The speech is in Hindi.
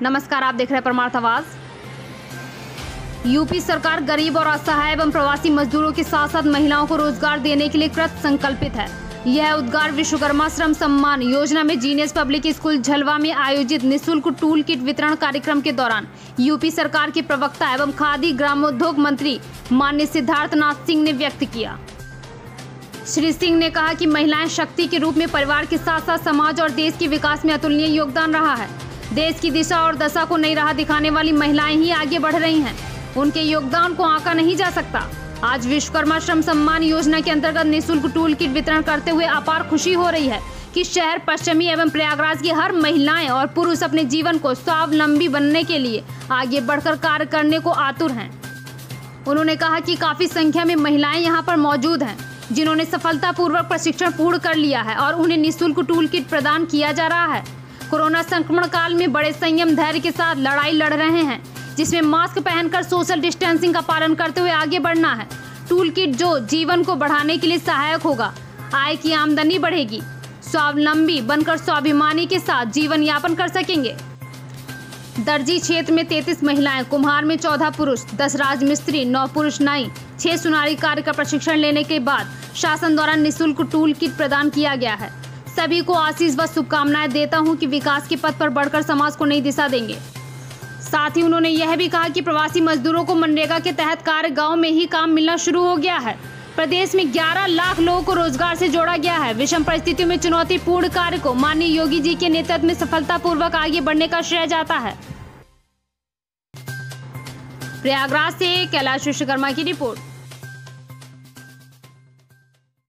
नमस्कार, आप देख रहे हैं परमार्थ आवाज। यूपी सरकार गरीब और असहाय एवं प्रवासी मजदूरों के साथ साथ महिलाओं को रोजगार देने के लिए कृत संकल्पित है। यह उद्गार विश्वकर्मा श्रम सम्मान योजना में जीनियस पब्लिक स्कूल झलवा में आयोजित निःशुल्क टूल किट वितरण कार्यक्रम के दौरान यूपी सरकार के प्रवक्ता एवं खादी ग्रामोद्योग मंत्री माननीय सिद्धार्थनाथ सिंह ने व्यक्त किया। श्री सिंह ने कहा कि महिलाएं शक्ति के रूप में परिवार के साथ साथ समाज और देश के विकास में अतुलनीय योगदान रहा है। देश की दिशा और दशा को नई राह दिखाने वाली महिलाएं ही आगे बढ़ रही हैं। उनके योगदान को आंका नहीं जा सकता। आज विश्वकर्मा श्रम सम्मान योजना के अंतर्गत निःशुल्क टूल किट वितरण करते हुए अपार खुशी हो रही है कि शहर पश्चिमी एवं प्रयागराज की हर महिलाएं और पुरुष अपने जीवन को स्वावलंबी बनने के लिए आगे बढ़कर कार्य करने को आतुर हैं। उन्होंने कहा कि काफी संख्या में महिलाएं यहां पर मौजूद हैं जिन्होंने सफलतापूर्वक प्रशिक्षण पूर्ण कर लिया है और उन्हें निःशुल्क टूल किट प्रदान किया जा रहा है। कोरोना संक्रमण काल में बड़े संयम धैर्य के साथ लड़ाई लड़ रहे हैं, जिसमें मास्क पहनकर सोशल डिस्टेंसिंग का पालन करते हुए आगे बढ़ना है। टूल किट जो जीवन को बढ़ाने के लिए सहायक होगा, आय की आमदनी बढ़ेगी, स्वावलंबी बनकर स्वाभिमानी के साथ जीवन यापन कर सकेंगे। दर्जी क्षेत्र में 33 महिलाएं, कुम्हार में 14 पुरुष, 10 राजमिस्त्री, 9 पुरुष नाई, 6 सुनारी कार्य का प्रशिक्षण लेने के बाद शासन द्वारा निःशुल्क टूल किट प्रदान किया गया है। सभी को आशीष व शुभकामनाएं देता हूं कि विकास के पथ पर बढ़कर समाज को नई दिशा देंगे। साथ ही उन्होंने यह भी कहा कि प्रवासी मजदूरों को मनरेगा के तहत कार्य गांव में ही काम मिलना शुरू हो गया है। प्रदेश में 11 लाख लोगों को रोजगार से जोड़ा गया है। विषम परिस्थितियों में चुनौतीपूर्ण कार्य को माननीय योगी जी के नेतृत्व में सफलतापूर्वक आगे बढ़ने का श्रेय जाता है। प्रयागराज से कैलाश विश्वकर्मा की रिपोर्ट।